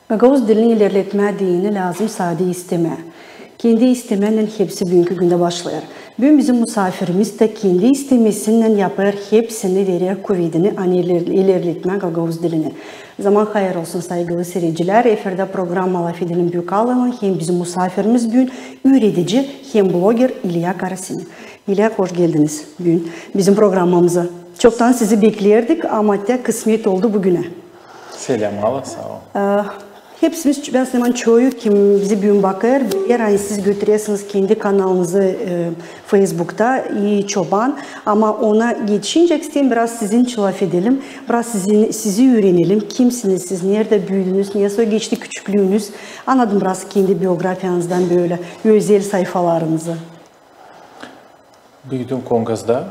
Gagavuz dilini ilerletme dini lazım sade isteme. Kendi istemenin hepsi bugünkü günde başlar. Bugün bizim misafirimiz de kendi istemesinden yapar, hepsini verir, kuvvetini ilerletme Gagavuz dilini. Zaman hayır olsun saygılı seyirciler. Efirde program Laf Edelim büyük alanı. Hem bizim misafirimiz bugün üretici hem blogger İlya Karasini. İlya hoş geldiniz bugün bizim programımıza. Çoktan sizi beklerdik ama da kısmet oldu bugüne. Selam hala sağ ol. Hepsimiz ben zaman çoğu kim bizi bugün bakar. Eğer siz götürüyorsunuz kendi kanalınızı Facebook'ta iyi çoban ama ona geçince istedim biraz sizin laf edelim. Biraz sizi öğrenelim. Kimsiniz siz? Nerede büyüdünüz? Niye geçti küçüklüğünüz? Anladım biraz kendi biyografiyanızdan böyle özel sayfalarınızı. Büyüdüm Kongaz'da.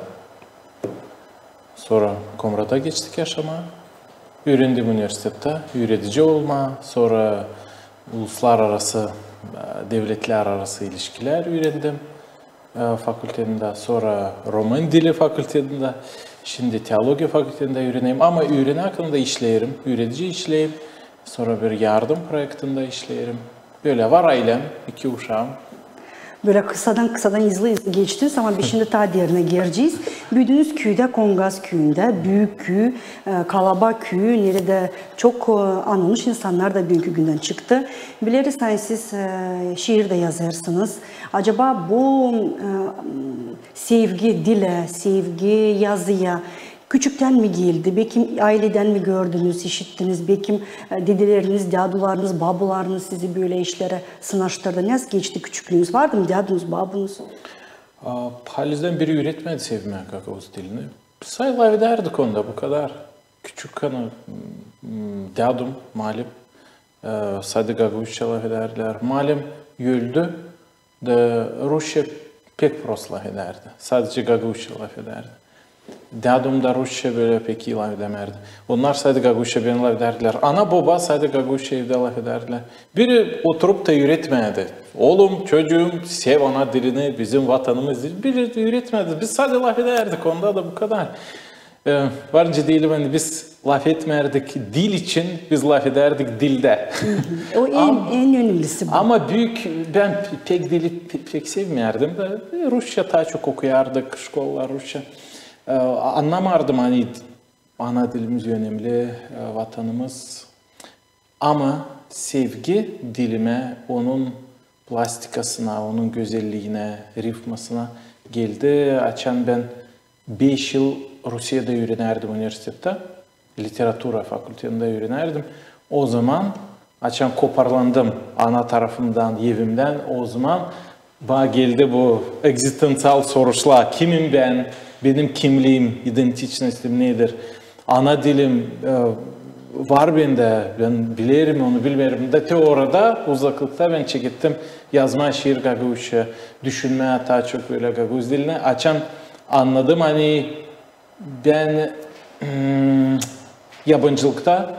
Sonra Komrat'a geçtik yaşama. Öğrendim üniversitede, üretici olma, sonra uluslararası, devletler arası ilişkiler öğrendim fakültede, sonra Roman dili fakültede, şimdi teoloji fakültede öğreneyim ama öğrene hakkında işlerim, üretici işleyim, sonra bir yardım projektinde işlerim. Böyle var ailem, 2 uşağım. Böyle kısadan hızlı geçtiniz ama biz şimdi ta diğerine gireceğiz. Büyüdüğünüz köyde Kongaz köyünde, büyük köy, Kalaba köyü, nerede çok anılmış insanlar da bugünkü günden çıktı. Biliriz siz şiir de yazarsınız. Acaba bu sevgi dile, sevgi yazıya küçükten mi geldi? Belki aileden mi gördünüz, işittiniz? Belki dedeleriniz, dadularınız, babularınız sizi böyle işlere sınaştırdı. Nasıl geçti küçüklüğünüz? Vardı mı dadunuz, babunuz? Halizden biri üretmedi sevmeye Gagavuz dilini. Sayılar ederdik onda bu kadar. Küçük kanı dadum, malim. Sadece Gagavuzça laf ederler. Malim öldü de Rusça pek prost laf ederdi. Sadece Gagavuzça laf ederdi. Dadum da Rusça böyle pek iyi laf edemerdi. Onlar sadece Gagavuzça beni laf ederdiler. Ana baba sadece Gagavuzça evde laf ederdiler. Biri oturup da üretmedi. Oğlum, çocuğum, sev ana dilini, bizim vatanımız. Biri üretmedi. Biz sadece laf ederdik. Onda da bu kadar. Varınca değilim hani biz laf etmerdik dil için, biz laf ederdik dilde. O en önemlisi bu. Ama ben pek dili pek sevmiyordum da Rusça daha çok okuyardık, şkollar Rusça. Anlamardım hani ana dilimiz önemli, vatanımız. Ama sevgi dilime, onun plastikasına, onun güzelliğine, ritmasına geldi. Açan ben 5 yıl Rusya'da öğrenerdim üniversitede. Literatura fakültesinde öğrenerdim. O zaman açan koparlandım ana tarafımdan, evimden. O zaman bana geldi bu egzistansiyel soruşlar. Kimim ben? Benim kimliğim, identitetim nedir? Ana dilim var bende, ben bilirim onu bilmiyorum. Da orada uzaklıkta ben çekittim yazma şiir Gagavuzça, düşünmeye daha çok böyle Gagavuz diline açan anladım hani ben yabancılıkta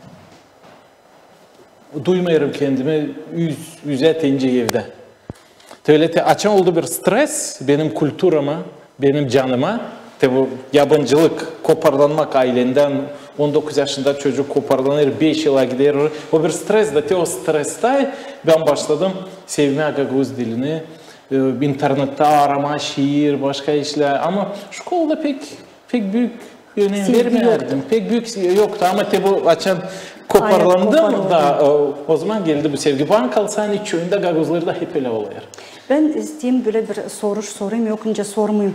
duymuyorum kendimi yüze tence evde. Öyle açan oldu bir stres benim kültürüme, benim canıma. Bu yabancılık, koparlanmak ailenden 19 yaşında çocuk koparlanır, 5 yıla gider. O bir stres de o streste ben başladım sevmeye Gagavuz dilini. İnternette arama, şiir, başka işler ama şkolda pek büyük önem vermiyordum. Pek büyük yoktu ama bu açan koparlandım da o zaman geldi bu sevgi. Bana kalsa hani köyünde Gagavuzlarda hep öyle oluyor. Ben isteyeyim böyle bir sorayım yokunca sormayayım.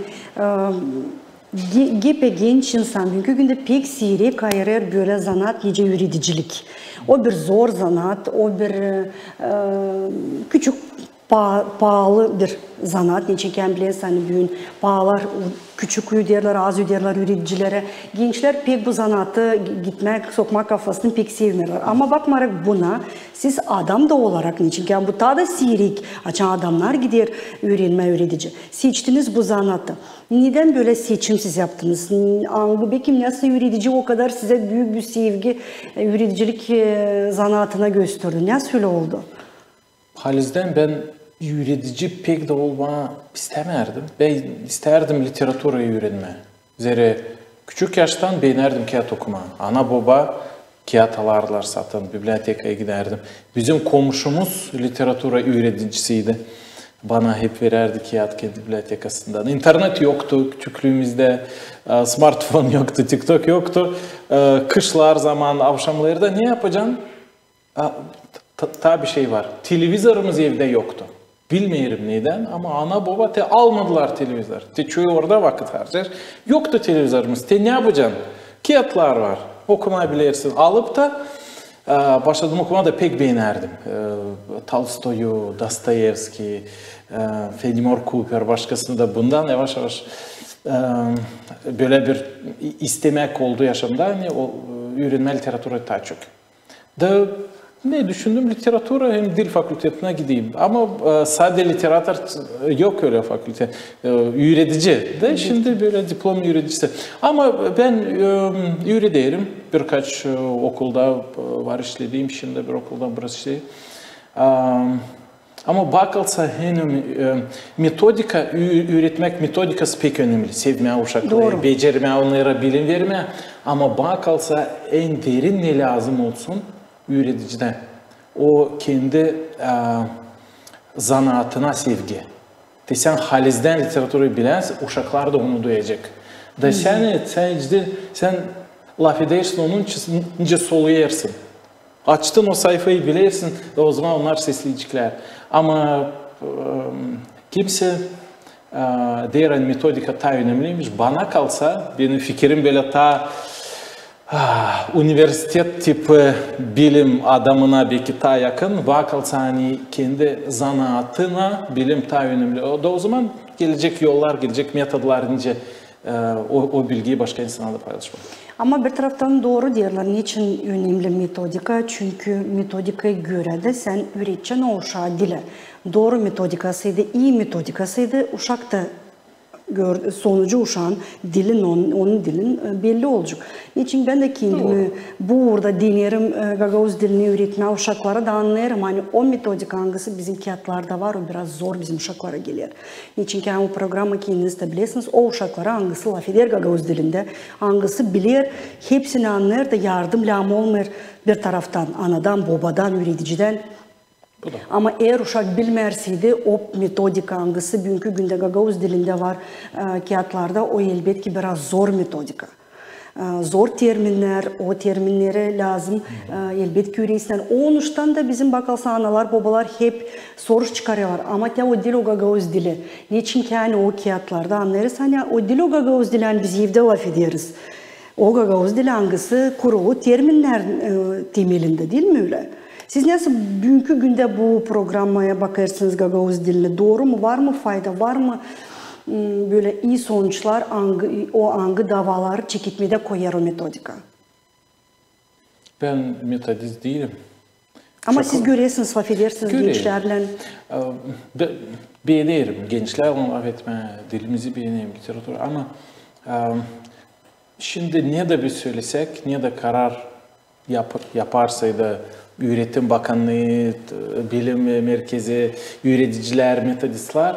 Genç insan bugünkü günde pek seyirek ayırır böyle zanaat nice üreticilik. O bir zor zanaat, o bir küçük pahalı bir zanaat. Niçin biliriz hani bugün pahalar küçük üderler, az üderler üreticilere. Gençler pek bu zanaatı gitmek, sokmak kafasını pek sevmiyorlar. Ama bakmarak buna siz adam da olarak niçin? Yani bu daha da sirik açan adamlar gider öğretici. Seçtiniz bu zanaatı. Neden böyle seçim siz yaptınız? Belki nasıl üretici o kadar size büyük bir sevgi üreticilik zanaatına gösterdi? Nasıl öyle oldu? Halizden ben üretici pek de olma istemerdim. Ben isterdim literatürayı öğrenme. Zere küçük yaştan beğenirdim kağıt okuma. Ana baba kağıt alarlar satın, bibliotekaya giderdim. Bizim komşumuz literatura öğreticisiydi. Bana hep verirdi kağıt kendi bibliotekasından. İnternet yoktu küçüklüğümüzde, smartphone yoktu, TikTok yoktu. Kışlar zaman, akşamlarda ne yapacaksın? Tabii şey var, televizorumuz evde yoktu. Bilmiyorum neden ama ana baba almadılar televizor. Çoğu orada vakit harcar. Yoktu televizorumuz. Ne yapacaksın? Kağıtlar var. Okumayabilirsin. Alıp da başladım okumaya da pek beğenirdim. Tolstoy'u, Dostoyevski, Fenimore Cooper, başkasını da bundan yavaş yavaş böyle bir istemek oldu yaşamda. Yani o öğrenme literatürü daha çok. Da ne düşündüm? Literatüre hem dil fakültetine gideyim. Ama sadece literatür yok öyle fakülte. Öğretici de şimdi böyle diplom öğreticisi. Ama ben öğretirim. Birkaç okulda var işlediğim. Şimdi bir okulda burası şey. Ama bakılsa henüz metodika öğretmek metodikası pek önemli. Sevmeye uşakları, becermeye onlara bilim vermeye. Ama bakılsa en derin ne lazım olsun? Öğreticiden. O kendi zanaatına sevgi. Sen halizden literatürü bilensin, uşaklar da onu duyacak. Da sen laf edersin, onun için soluyarsın. Açtın o sayfayı bilirsin, da o zaman onlar sesleyecekler. Ama kimse diğer metodika ta önemliymiş. Bana kalsa, benim fikrim böyle ta üniversitet tipi bilim adamına belki ta yakın, bakılsa hani kendi zanaatına bilim ta önemli. O zaman gelecek yollar, gelecek metodlar ince o bilgiyi başka insanlarla paylaşmak. Ama bir taraftan doğru diyorlar. Niçin önemli metodika? Çünkü metodikaya göre de sen üreteceksin o uşağı dile. Doğru metodikasıydı, iyi metodikasıydı. Uşak da sonucu uşağın dilin, onun dilin belli olacak. Niçin ben de kendimi burada denerim, Gagavuz dilini öğretmeye uşaklara da anlayarım. Hani o metodik hangisi bizim kağıtlarda var, o biraz zor bizim uşaklara gelir. Niçin ki o programı kendiniz de bilirsiniz, o uşaklara hangisi laf eder Gagavuz dilinde, hangisi bilir, hepsini anlar da yardım lağım olmayır bir taraftan, anadan, babadan, öğreticiden. Ama eğer uşak bilmerseydi o metodika hangisi bugünkü günde Gagavuz dilinde var kağıtlarda o elbet ki biraz zor metodika. Zor terminler, o terminlere lazım elbet ki öğrensinler. O onuştan da bizim bakalsa analar, babalar hep soru çıkarıyorlar. Ama ya o dil o Gagavuz dili. Niçin ki hani o kağıtlarda anlarız. Hani o dil o Gagavuz dili hani biz evde laf ederiz. O Gagavuz dili hangisi kurulu terminler temelinde değil mi öyle? Siz nasıl bugünkü günde bu programaya bakarsınız Gagavuz diline? Doğru mu? Var mı fayda? Var mı böyle iyi sonuçlar? O angı davaları çekitmede koyar o metodika? Ben metodist değilim. Ama siz görüyorsunuz, laf edersiniz gençlerle. Beğenirim. Gençlerle laf etme, dilimizi beğenirim, literatürü. Ama şimdi ne de bir söylesek, ne de karar yaparsaydı Üretim Bakanlığı, Bilim Merkezi, öğreticiler, metodistler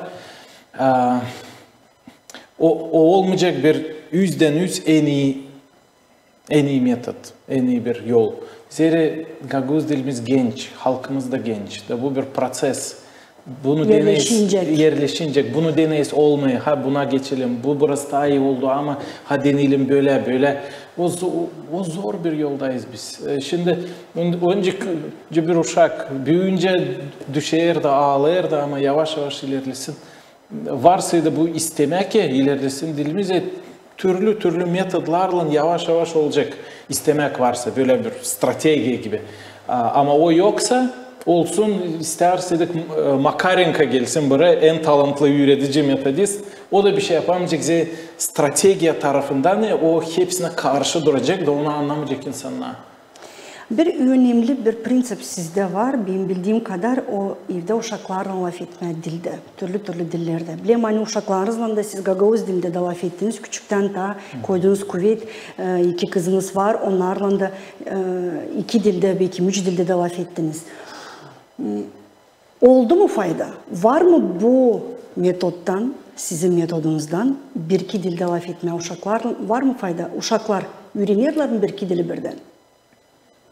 o olmayacak bir %100 en iyi metot, en iyi bir yol. Zira Gagavuz dilimiz genç, halkımız da genç. Bu bir proses. Bunu yerleşinecek. Bunu deneyiz olmayı. Ha buna geçelim. Burası daha iyi oldu ama ha deneyelim böyle. O zor bir yoldayız biz. Şimdi önce bir uşak büyüyünce düşer de ağlar da ama yavaş yavaş ilerlesin. Varsaydı bu istemek ki ilerlesin dilimize türlü metodlarla yavaş yavaş olacak. İstemek varsa böyle bir strateji gibi. Ama o yoksa olsun istersek Makarenko gelsin buraya en talantlı öğretici metodist. O da bir şey yapamayacak. Strateji tarafından o hepsine karşı duracak da onu anlamayacak insanlar. Bir önemli bir prensip sizde var. Benim bildiğim kadar o evde uşaklarla laf etme dilde. Türlü dillerde. Bileyim hani uşaklarınızla da siz Gagavuz dilinde de laf ettiniz. Küçükten ta koyduğunuz kuvvet. 2 kızınız var. Onlarla da 2 dilde belki 3 dilde de laf ettiniz. Oldu mu fayda? Var mı bu metottan, sizin metodunuzdan 1-2 dilde laf etmeye uşaklar var mı fayda? Uşaklar öğrenirler mi 1-2 dili birden?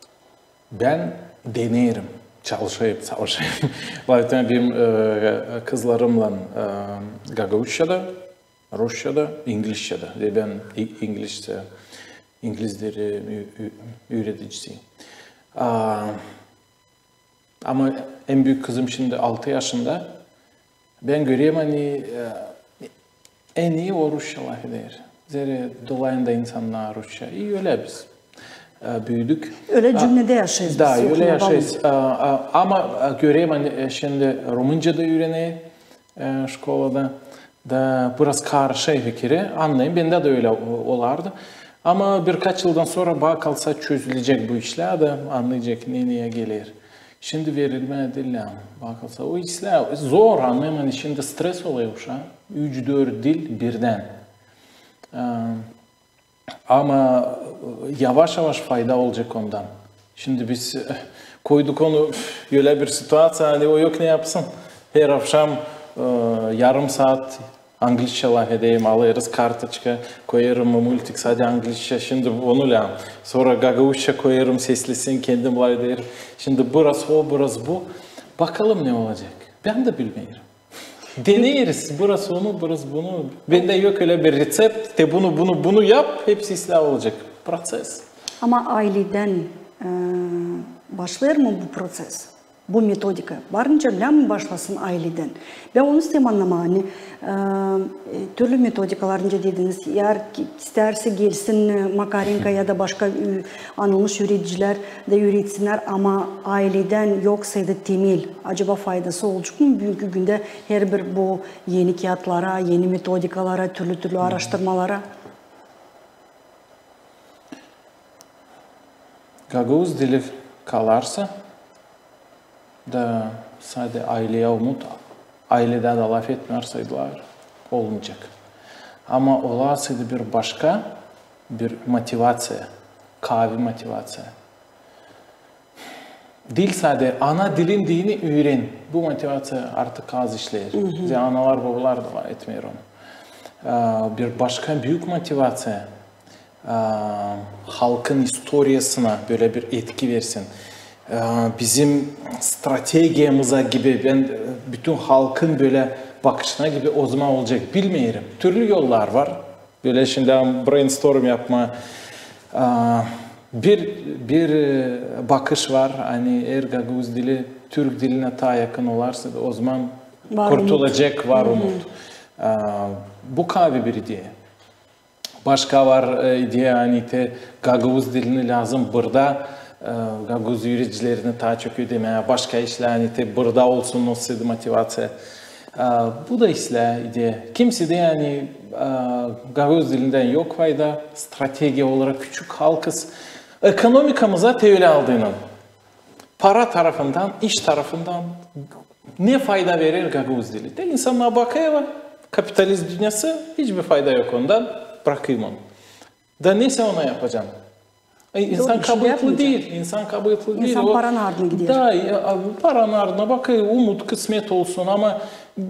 Ben deneyelim, çalışayım, savaşayım. Zaten benim kızlarımla Gagauzca'da, Rusça'da, İngilizce'de. Ben İngilizleri öğreticisiyim. Ama en büyük kızım şimdi 6 yaşında. Ben göreyim hani en iyi o Rusça laf eder. Zere dolayında insanlar Rusça. İyi öyle biz büyüdük. Öyle cümlede yaşayız. Da öyle yaşayız. Ama göreyim hani şimdi Rumunca da öğreneyim şkolada. Da biraz karşı fikri anlayayım. Bende de öyle olardı. Ama birkaç yıldan sonra bağ kalsa çözülecek bu işler de anlayacak neye gelir. Şimdi verilme dille bağ kalsa o işler zor anlayayım. Hani şimdi stres oluyor şu an. 3-4 dil birden. Ama yavaş yavaş fayda olacak ondan. Şimdi biz koyduk onu öyle bir situasyon hani o yok ne yapsın. Her akşam yarım saat İngilizce laf edeyim, alırız kartочка, koyarım multik sadece İngilizce, şimdi onu la. Sonra Gagauzca koyarım, seslisin, kendim laf ederim. Şimdi burası o, burası bu. Bakalım ne olacak. Ben de bilmiyorum. Deneyiriz. Burası onu, burası bunu. Bende yok öyle bir resept. De bunu yap, hepsi ıslah olacak. Proses. Ama aileden başlar mı bu proses? Bu metodika. Varınca bile mi başlasın aileden? Ben onu istedim anlama. Hani, türlü metodikalarınca dediniz. Eğer isterse gelsin Makarenko ya da başka anılmış yöneticiler de üretsinler ama aileden yoksaydı temel. Acaba faydası olacak mı? Bugünkü günde her bir bu yeni kağıtlara, yeni metodikalara, türlü araştırmalara. Gagauz dili kalarsa da sadece aileye umut, aileden de laf etmerseydiler olmayacak. Ama olasıydı bir başka bir motivasyon, kavi motivasyon. Dil sadece ana dilin dini öğren. Bu motivasyon artık az işler. Analar babalar da var etmiyor onu. Bir başka büyük motivasyon halkın historiasına böyle bir etki versin. Bizim stratejimize gibi ben bütün halkın böyle bakışına gibi o zaman olacak bilmiyorum. Türlü yollar var. Böyle şimdi brainstorm yapma. Bir bakış var. Hani eğer Gagauz dili Türk diline daha yakın olarsa da o zaman kurtulacak var umut. Bu kavi bir ideya. Başka var ideya hani Gagauz dilini lazım burada. Gagauz yöneticilerini daha çok ödemeye, başka işler hani burada olsun nasıl motivasyon. Bu da işler ideya. Kimse de yani Gagauz dilinden yok fayda. Strateji olarak küçük halkız. Ekonomikamıza tevhile aldığının. Para tarafından, iş tarafından ne fayda verir Gagauz dili? De insanlar bakıyor kapitalist dünyası hiçbir fayda yok ondan. Bırakayım onu. Da neyse ona yapacağım. İnsan kabıtlı değil. İnsan kabıtlı değil. İnsan paranın ardına gidiyor. Da paranın ardına bakıyor. Umut, kısmet olsun ama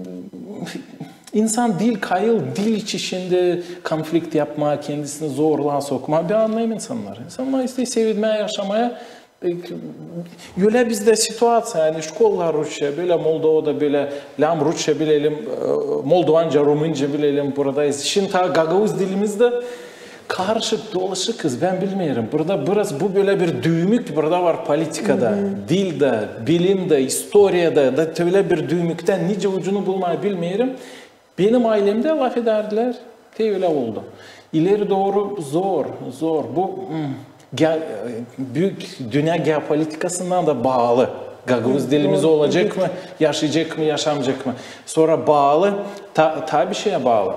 insan dil kayıl, dil içi şimdi konflikt yapma, kendisini zorluğa sokma. Ben anlayayım insanları. İnsanlar isteği sevilmeye, yaşamaya. Öyle bizde situasyon yani şkollar Rusça, böyle Moldova'da böyle lam Rusça bilelim, Moldovanca, Rumunca bilelim buradayız. Şimdi Gagauz dilimizde karışık dolaşıkız ben bilmiyorum. Burada biraz bu böyle bir düğümük burada var politikada, dilde, bilimde, historiyada da öyle bir düğümükten nice ucunu bulmayı bilmiyorum. Benim ailemde laf ederdiler, öyle oldu. İleri doğru zor. Bu büyük dünya geopolitikasından da bağlı. Gagauz dilimiz olacak mı, yaşayacak mı, yaşamayacak mı? Sonra bağlı, tabii şeye bağlı.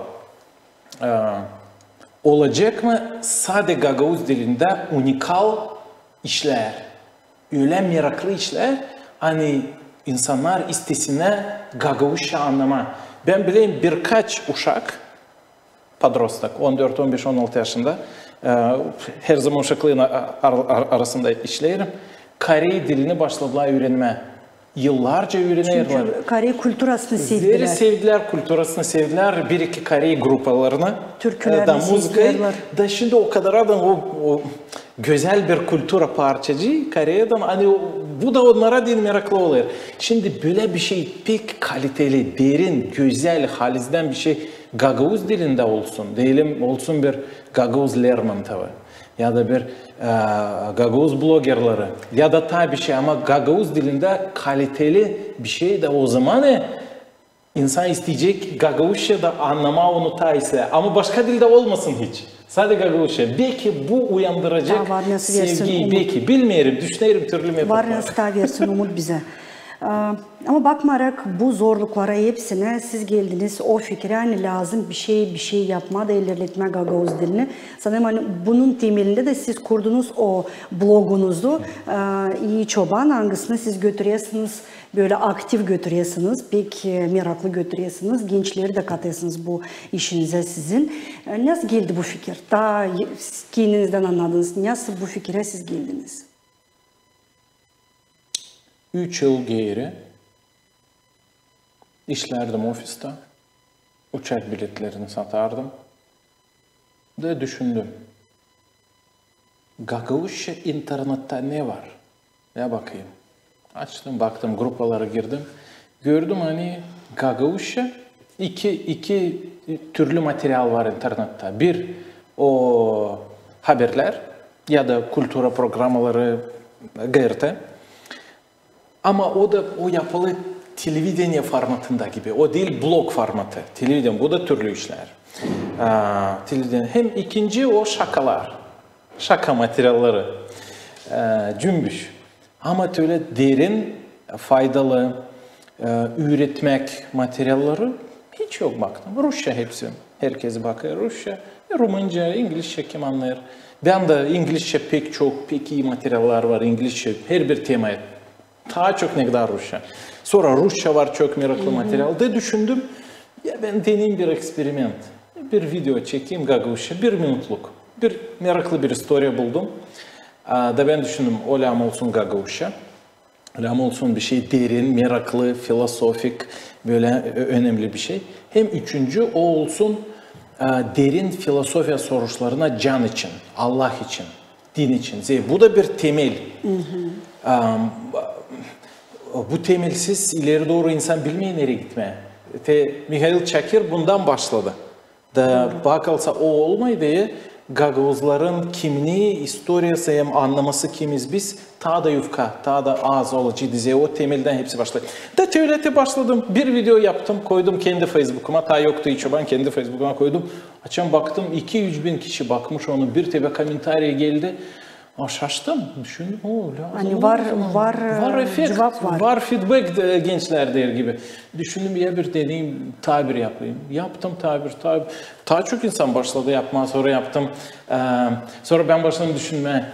Olacak mı sadece Gagauz dilinde unikal işler, öyle meraklı işler, hani insanlar istesine Gagauzca anlama. Ben bileyim birkaç uşak, padrostak, 14, 15, 16 yaşında, her zaman uşaklığın arasında işlerim. Kore dilini başladılar öğrenmeye. Yıllarca öğreniyorlar. Çünkü Kore kültürasını sevdiler. Zeri sevdiler, kültürasını sevdiler. Bir iki Kore gruplarını. Türkülerini sevdiler. Da şimdi o kadar adam güzel bir kültüra parçacı Kore'den hani bu da onlara değil meraklı oluyor. Şimdi böyle bir şey pek kaliteli, derin, güzel, halizden bir şey Gagavuz dilinde olsun. Diyelim olsun bir Gagavuz Lermontov'u ya da bir Gagavuz bloggerları ya da tabii şey ama Gagavuz dilinde kaliteli bir şey de o zaman insan isteyecek Gagavuzca'da anlama onu ise ama başka dilde olmasın hiç. Sadece Gagavuzca. Belki bu uyandıracak sevgiyi belki bilmiyorum, düşünelim türlü metotlar. Var nasıl versin umut bize. Ama bakmayarak bu zorluklara hepsine siz geldiniz, o fikre hani lazım bir şey yapma da ilerletme Gagavuz dilini. Sanırım hani bunun temelinde de siz kurdunuz o blogunuzu. İyi çoban hangisini siz götürüyorsunuz, böyle aktif götürüyorsunuz, pek meraklı götürüyorsunuz, gençleri de katıyorsunuz bu işinize sizin. Nasıl geldi bu fikir? Daha kendinizden anladınız. Nasıl bu fikre siz geldiniz? 3 yıl geri işlerdim ofiste. Uçak biletlerini satardım. Ve düşündüm. Gagavuzca internette ne var? Ya bakayım. Açtım, baktım, gruplara girdim. Gördüm hani Gagavuzca iki türlü materyal var internette. Bir o haberler ya da kültüra programları GRT. Ama o da o yapılı televizyon formatında gibi. O değil blog formatı. Televizyon bu da türlü işler. Televizyon. Hem ikinci o şakalar. Şaka materyalleri. Cümbüş. Ama öyle derin, faydalı, üretmek materyalleri hiç yok baktım. Rusça hepsi. Herkes bakıyor Rusça. Rumunca, İngilizce kim anlar? Ben de İngilizce pek iyi materyaller var İngilizce. Her bir temaya. Daha çok ne kadar Rusça. Sonra Rusça var çok meraklı materyal. De düşündüm, ya ben deneyim bir eksperiment. Bir video çekeyim Gagavuzca, 1 minutluk. Bir meraklı bir historia buldum. Da ben düşündüm, olam olsun Gagavuzca. Olam olsun bir şey derin, meraklı, filosofik, böyle önemli bir şey. Hem üçüncü o olsun derin filosofiya soruşlarına can için, Allah için, din için. Bu da bir temel. Bu temelsiz ileri doğru insan bilmeyen nereye gitmeye. Mikhail Çakir bundan başladı. Da bakılsa o olmaydı, Gagavuzların kimliği, historiyası hem anlaması kimiz biz, ta da yufka, ta da ağız olucu diye o temelden hepsi başladı. Da teorete başladım, bir video yaptım, koydum kendi Facebook'uma, ta yoktu hiç ben kendi Facebook'uma koydum. Açan baktım 200 bin kişi bakmış onu, bir tebe komentarya geldi. Şaştım, düşündüm, hani var efekt, cevap var. Var feedback gençler der gibi. Düşündüm ya bir deneyim, tabir yapayım. Yaptım tabir. Daha çok insan başladı yapmaya, sonra yaptım. Sonra ben başladım düşünmeye,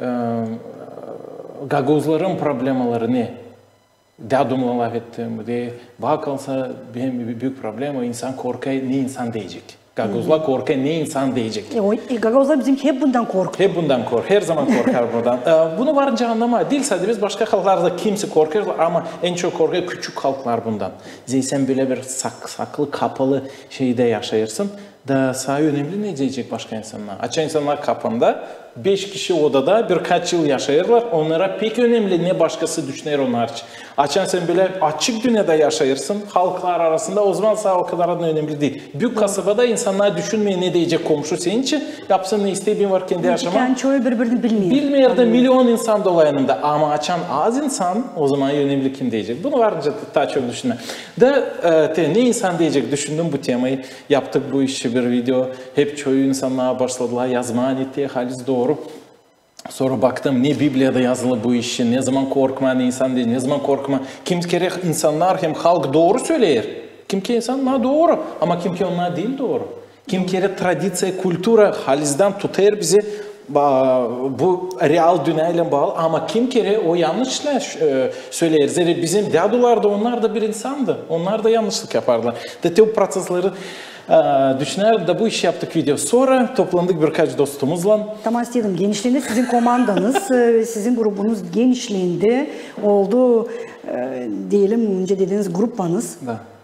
Gagavuzların problemleri ne? Dadımla laf ettim diye. Bakılsa benim büyük problem o insan korkay, ne insan diyecek. Gagavuzlar korkar, ne insan diyecek. Gagavuzlar bizimki hep bundan korkuyor. Hep bundan korkar, her zaman korkar buradan. Bunu varınca anlama. Değil sadece biz başka halklarda kimse korkar ama en çok korkar küçük halklar bundan. Sen böyle bir saklı, kapalı şeyde yaşayırsın. Da sana önemli ne diyecek başka insanlar? Açık insanlar kapında, 5 kişi odada birkaç yıl yaşayırlar. Onlara pek önemli ne başkası düşünür onlar için. Açan sen böyle açık dünyada yaşayırsın, halklar arasında o zaman sana o kadar da önemli değil. Büyük kasabada insanlar düşünmeye ne diyecek komşu senin için. Yapsın ne isteğin var kendi yaşama. Yani çoğu birbirini bilmiyor. Bilmeyer de milyon insan dolayında ama açan az insan o zaman önemli kim diyecek. Bunu varınca daha çok düşünme. Da ne insan diyecek düşündüm bu temayı. Yaptık bu işi bir video. Hep çoğu insanlar başladılar yazmaya niteye halis doğru. Sonra baktım ne Biblia'da yazılı bu işin, ne zaman korkma, ne insan değil, ne zaman korkma. Kim kere insanlar hem halk doğru söyler. Kim ki insanlar doğru ama kim ki onlar değil doğru. Kim kere tradisiya, kültüra halizden tutar bizi bu real dünyayla bağlı ama kim kere o yanlışlar söyler. Zira bizim dadular da onlar da bir insandı. Onlar da yanlışlık yaparlar. De o prosesleri düşünerek de bu işi yaptık video. Sonra toplandık birkaç dostumuzla. Tamam istedim. Genişliğinde sizin komandanız, sizin grubunuz genişliğinde oldu diyelim önce dediğiniz gruppanız. Da.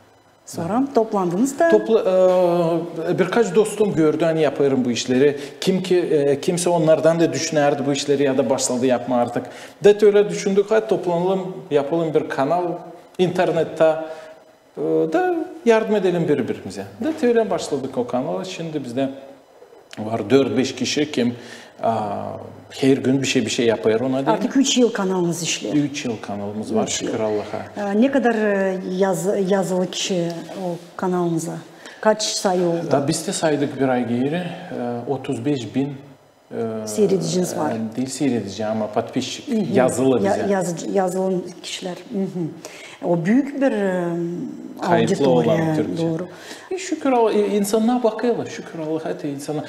Sonra toplandınız da Birkaç dostum gördü hani yaparım bu işleri. Kimse onlardan da düşünerdi bu işleri ya da başladı yapma artık. De öyle düşündük hadi toplanalım yapalım bir kanal internette da yardım edelim birbirimize. De öyle başladık o kanala. Şimdi bizde var 4-5 kişi kim her gün bir şey yapıyor ona değil. artık 3 yıl kanalınız işliyor. 3 yıl kanalımız var şükür Allah'a. Ne kadar yazılı kişi o kanalınıza? Kaç sayı oldu? Biz de saydık bir ay geri 35 bin Seyrediciniz var. Değil seyredici ama подписчик yazılı bize. Yazılı kişiler. O büyük bir Kayıtlı olan auditoriya. Türkçe. Doğru. Şükür Allah, insanlar bakıyorlar. Şükür Allah'a insana.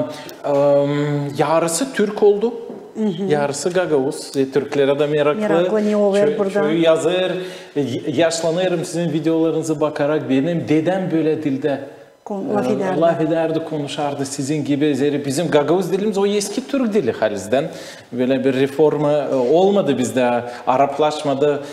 Yarısı Türk oldu. Yarısı Gagavuz. Türklere de meraklı. Meraklı ne oluyor burada? Çoğu yazır. Yaşlanırım sizin videolarınızı bakarak. Benim dedem böyle dilde laf ederdi, konuşardı sizin gibi. Bizim Gagavuz dilimiz o eski Türk dili halizden. Böyle bir reforma olmadı bizde. Araplaşmadı.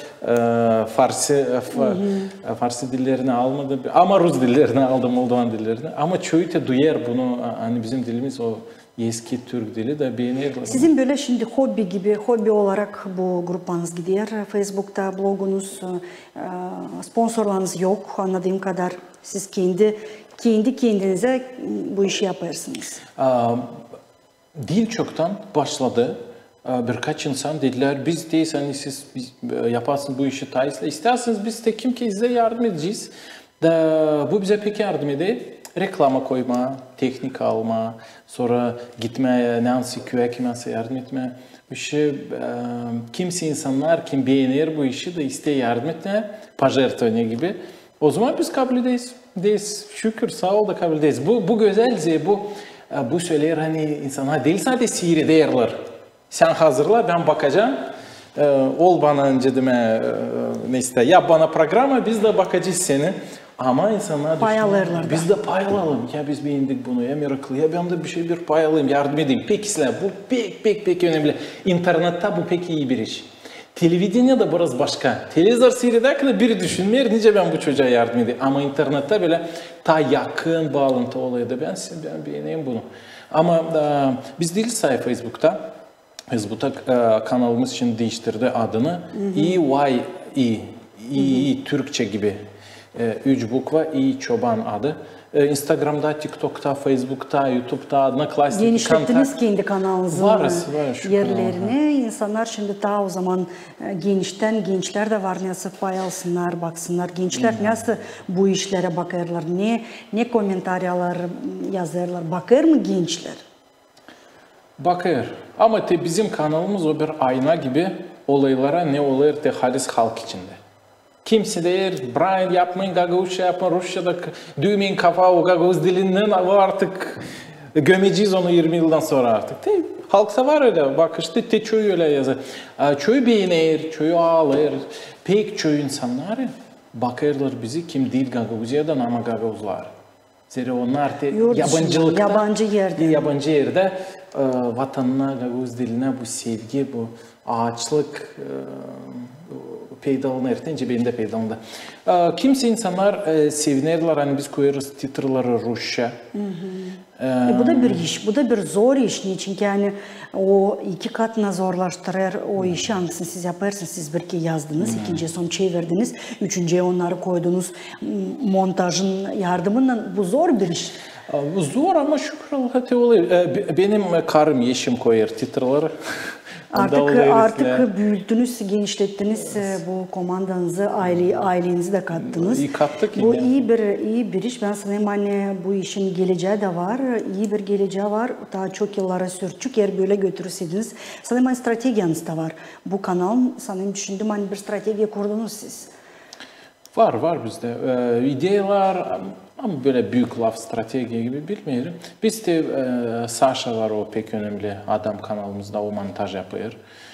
Farsi dillerini almadı. Ama Rus dillerini aldı, Moldovan dillerini. Ama çoğu da duyar bunu. Hani bizim dilimiz o eski Türk dili de beğenir. Sizin böyle şimdi hobi olarak bu gruplarınız gidiyor. Facebook'ta blogunuz, sponsorlarınız yok anladığım kadar. Siz kendi kendinize bu işi yaparsınız. Değil çoktan başladı. Birkaç insan dediler biz değil hani siz yaparsınız bu işi Thais'le. İsterseniz biz de kim ki size yardım edeceğiz. Bu bize pek yardım ediyor. Reklama koyma, teknik alma, sonra gitmeye, Nancy Küvekim'e yardım etme. Kimse insanlar kim beğenir bu işi de isteğe yardım etme, pajertone gibi. O zaman biz kabul edeyiz. Şükür sağ ol da kabul edeyiz. Bu güzelce bu söyler hani insanlar değil sadece sihir ederler. Sen hazırla ben bakacağım. Ol bana önce deme neyse yap bana programı biz de bakacağız seni. Ama insanlar düşünüyor. Biz de pay alalım. Ya biz beğendik bunu ya meraklı ya ben de bir pay alayım yardım edeyim. Peki bu pek önemli. İnternette bu pek iyi bir iş. Televizyon da biraz başka. Televizyon seyrederken biri düşünmüyor nice ben bu çocuğa yardım edeyim. Ama internette böyle ta yakın bağlantı olayı da ben beğeneyim bunu. Ama biz değiliz sayı Facebook'ta. Facebook'ta kanalımız şimdi değiştirdi adını. EYE Türkçe gibi. 3 bukva İyi Çoban adı. Instagram'da, TikTok'ta, Facebook'ta, YouTube'da adına klasik genişlettiniz kendi kanalınızın yerlerini. Allah. İnsanlar şimdi daha o zaman gençler de var nasıl pay alsınlar, baksınlar. Gençler nasıl bu işlere bakarlar, ne komentaryalar yazarlar, bakar mı gençler? Bakar. Ama bizim kanalımız o bir ayna gibi olaylara ne oluyor de halis halk içinde. Kimse der, Brian yapmayın, Gagavuzca yapmayın, Rusça'da düğmeyin kafa o Gagavuz dilinden artık gömeceğiz onu 20 yıldan sonra artık. Halkta var öyle bak işte çoğu öyle yazar. Çoğu beğenir, çoğu ağlar. Pek çoğu insanlar bakarlar bizi kim değil Gagavuzca'dan ama Gagavuzlar. Zira onlar da yabancılıkta, yabancı yerde vatanına, Gagavuz diline bu sevgi, bu ağaçlık peydalanır. Tence benim de peydalandı. Kimse insanlar sevinirler hani biz koyarız titrları Rusça. Bu da bir iş, bu da bir zor iş. Çünkü yani o 2 katına zorlaştırır o işi hangisini siz yaparsınız. Siz bir kez yazdınız, ikinciye son çevirdiniz, üçüncüye onları koydunuz. Montajın yardımıyla bu zor bir iş. Zor ama şükür Allah'a oluyor. Benim karım yeşim koyar titraları. Artık büyüttünüz, genişlettiniz bu komandanızı, ailenizi de kattınız. İyi kattık. Bu iyi bir iş. Ben sanırım hani bu işin geleceği de var, iyi bir geleceği var. Daha çok yıllara sürecek eğer böyle götürürseydiniz. Sanırım hani stratejiyanız da var. Bu kanal sanırım düşündüm hani bir strateji kurdunuz siz. Var bizde. İdeyalar ama böyle büyük laf strateji gibi bilmiyorum. Biz de Sasha var o pek önemli adam kanalımızda o montaj yapıyor.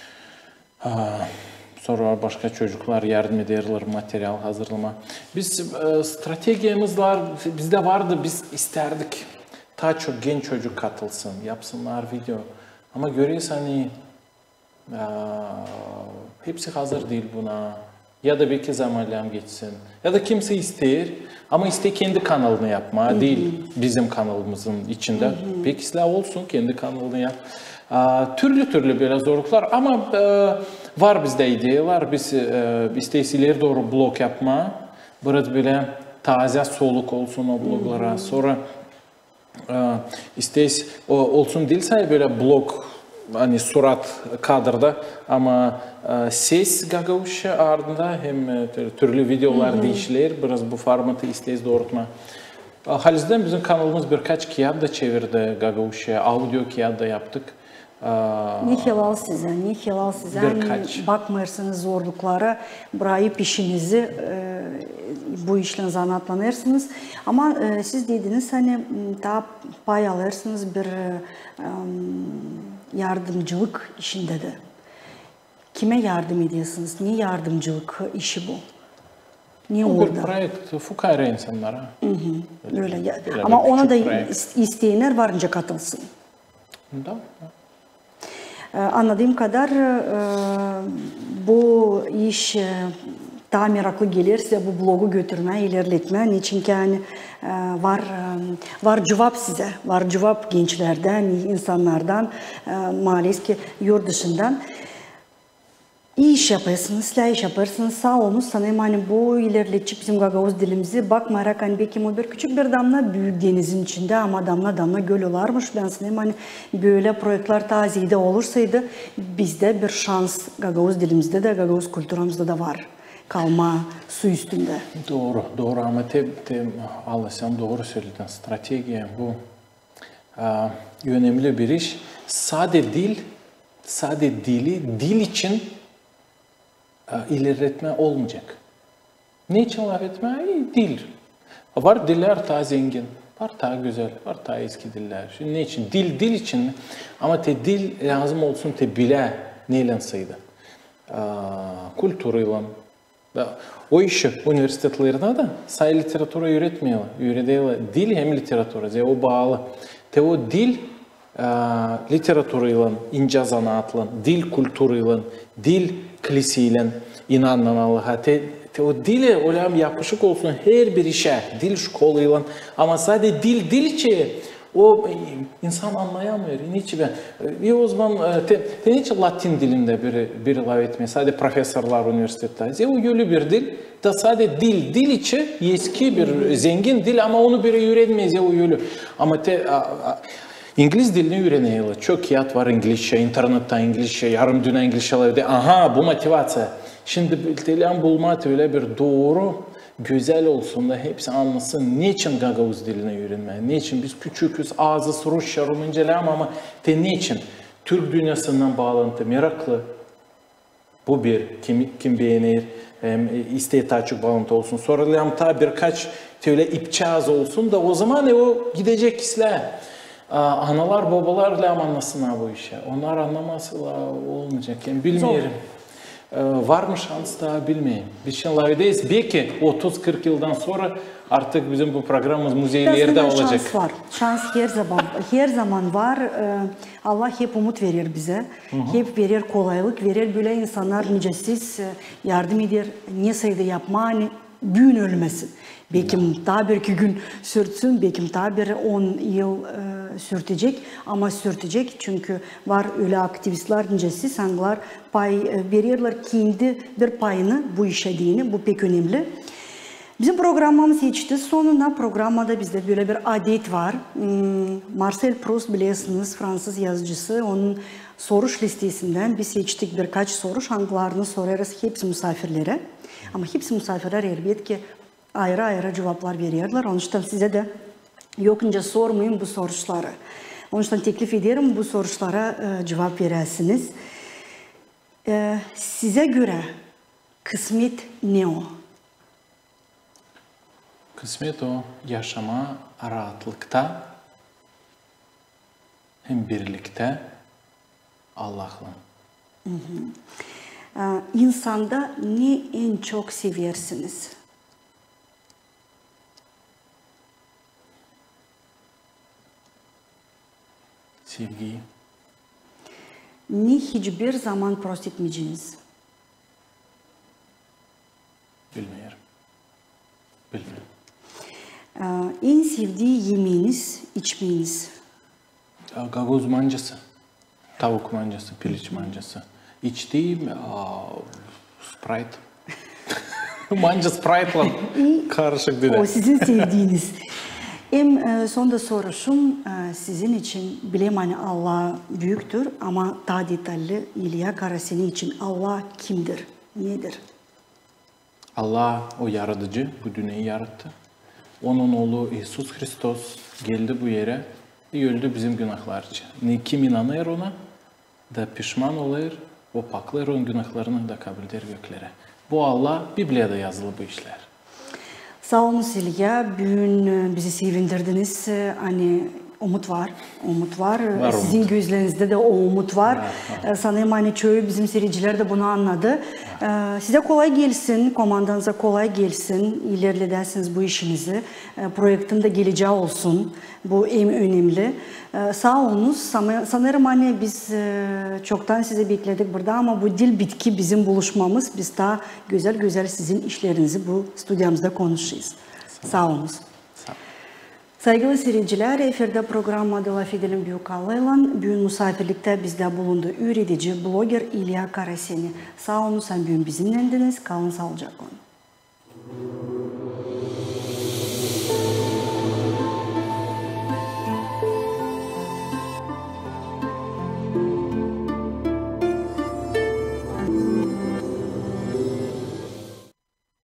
Sonra başka çocuklar yardım ederler materyal hazırlama. Biz stratejimiz var bizde vardı biz isterdik daha çok genç çocuk katılsın yapsınlar video. Ama görüyoruz hani hepsi hazır değil buna. Ya da belki zamanlam geçsin. Ya da kimse ister ama kendi kanalını yapma. Değil bizim kanalımızın içinde. Peki silah olsun kendi kanalını yap. Türlü böyle zorluklar ama var bizde ideyalar. Biz isteyiz ileri doğru blog yapma. Biraz böyle taze soluk olsun o bloglara. Sonra isteyiz olsun değilse böyle blog hani surat kadrda ama ses Gagavuşa ardında hem türlü videolar değişilir. Biraz bu formatı isteyiz doğrultma. Halizden bizim kanalımız birkaç kağıt da çevirdi Gagavuşa'ya. Audio kağıt da yaptık. Ne hilal size, ne hilal size. Birkaç. Bakmıyorsunuz zorluklara, bırakıp işinizi bu işle zanatlanırsınız. Ama siz dediniz hani daha pay alırsınız bir yardımcılık işinde de. Kime yardım ediyorsunuz? Niye yardımcılık işi bu? Niye Bu bir orada? proyekt fukara insanlara. Öyle. Ama ona da isteyenler varınca katılsın. Da. Anladığım kadar bu iş daha meraklı gelirse bu blogu götürme, ilerletme. Çünkü yani var cevap size, var cevap gençlerden, insanlardan, maalesef ki yurt dışından. İyi iş yaparsınız, silah iş yaparsınız, sağ olun. Sanırım hani bu ilerletecek bizim Gagavuz dilimizi bakmayarak hani belki o bir küçük bir damla büyük denizin içinde ama damla damla göl olarmış. Ben sanırım hani böyle projeler taziyede olursaydı bizde bir şans Gagavuz dilimizde de Gagavuz kültürümüzde de var. Kalma su üstünde. Doğru ama Allah sen doğru söyledin. Strateji bu önemli bir iş. Sade dili için ilerletme olmayacak. Ne için laf etme? Dil. Var diller daha zengin, var daha güzel, var daha eski diller. Şimdi ne için? Dil için ama dil lazım olsun bile neyle saydı? Kültürüyle. O işi üniversitelerine de say literatüra öğretiyorlar. Dil hem literatüra. O bağlı. O dil literatürüyle, ince zanaatla, dil kültürüyle, dil kilisiyle inanan Allah'a. O dile olam yapışık olsun her bir işe, dil şkoluyla. Ama sadece dil içi o insan anlayamıyor. Niçin ben? O zaman niçin Latin dilinde bir laf etmiyor? Sadece profesörler üniversitede. O yönlü bir dil. Da sadece dil içi eski bir zengin dil ama onu biri öğrenmez o yönlü. Ama İngiliz dilini öğreniyorlar. Çok kağıt var İngilizce, internette İngilizce, yarım dünya İngilizce. Aha bu motivasyon. Şimdi dilden bulmak öyle bir doğru, güzel olsun da hepsi anlasın. Niçin Gagavuz dilini öğrenmeye? Niçin? Biz küçüküz, ağzız, Rusça, Rumunca ama niçin? Türk dünyasından bağlantı, meraklı. Bu bir, kim beğenir, isteği daha çok bağlantı olsun. Sonra ta birkaç öyle ipçaz olsun da o zaman o gidecek isler. Analar babalarla anlasınlar bu işe. Onlar anlamasıyla olmayacak. Yani bilmiyorum. Var mı şans da bilmiyorum. Biz şimdi layıdayız. Belki 30-40 yıldan sonra artık bizim bu programımız müzeylerde olacak. Şans var. Şans her zaman var. Allah hep umut verir bize. Hep verir kolaylık verir. Böyle insanlar nicesiz yardım eder. Ne sayıda yapma, gün ölmesin. Belki daha bir iki gün sürtsün, belki daha bir 10 yıl sürtecek ama sürtecek çünkü var öyle aktivistler nicesi sanılar pay verirler kendi bir payını bu işe diyeni bu pek önemli. Bizim programımız geçti. Sonunda programda bizde böyle bir adet var. Marcel Proust biliyorsunuz Fransız yazıcısı. Onun soruş listesinden biz seçtik birkaç soru. Hangilerini sorarız hepsi misafirlere. Ama hepsi misafirler elbette ki ayrı cevaplar veriyorlar. Onun için size de yokunca sormayın bu soruları. Onun için teklif ederim bu sorulara cevap veresiniz. Size göre kısmet ne o? Kısmet o yaşama rahatlıkta hem birlikte Allah'la. İnsanda ne en çok seversiniz? Sevgiyi. Ne hiçbir zaman prost etmeyeceğiniz? Bilmiyorum. Bilmiyorum. En sevdiği yemeğiniz, içmeyiniz? Gagoz mancası. Tavuk mancası, piliç mancası. İçtiğim Sprite. Manca Sprite'la karışık dedi. O sizin sevdiğiniz. Sonda soruşum sizin için bilem hani Allah büyüktür ama daha detaylı İlya Karaseni için Allah kimdir, nedir? Allah o yaratıcı, bu dünyayı yarattı. Onun oğlu İsus Hristos geldi bu yere ve öldü bizim günahlar için. Kim inanır ona da pişman olur, o paklar onun günahlarını da kabul eder göklere. Bu Allah, Biblia'da yazılı bu işler. Sağ olun İlya, bugün bizi sevindirdiniz. Hani umut var, umut var. Sizin umut. gözlerinizde de o umut var. Sanırım hani çoğu bizim seyirciler de bunu anladı. Size kolay gelsin, komandanıza kolay gelsin. İlerledesiniz bu işinizi. Projektin de geleceği olsun. Bu en önemli. Sağ olunuz. Sanırım hani biz çoktan sizi bekledik burada ama bu dil bitki bizim buluşmamız. Biz daha güzel güzel sizin işlerinizi bu stüdyomuzda konuşacağız. Sağ olunuz. Saygılı seyirciler, efirde program Adela Fidel'in Büyükallı'yla bugün misafirlikte bizde bulundu üretici, blogger İlya Karaseni. Sağ olun, sen bugün bizimlendiniz. Kalın sağlıcakla.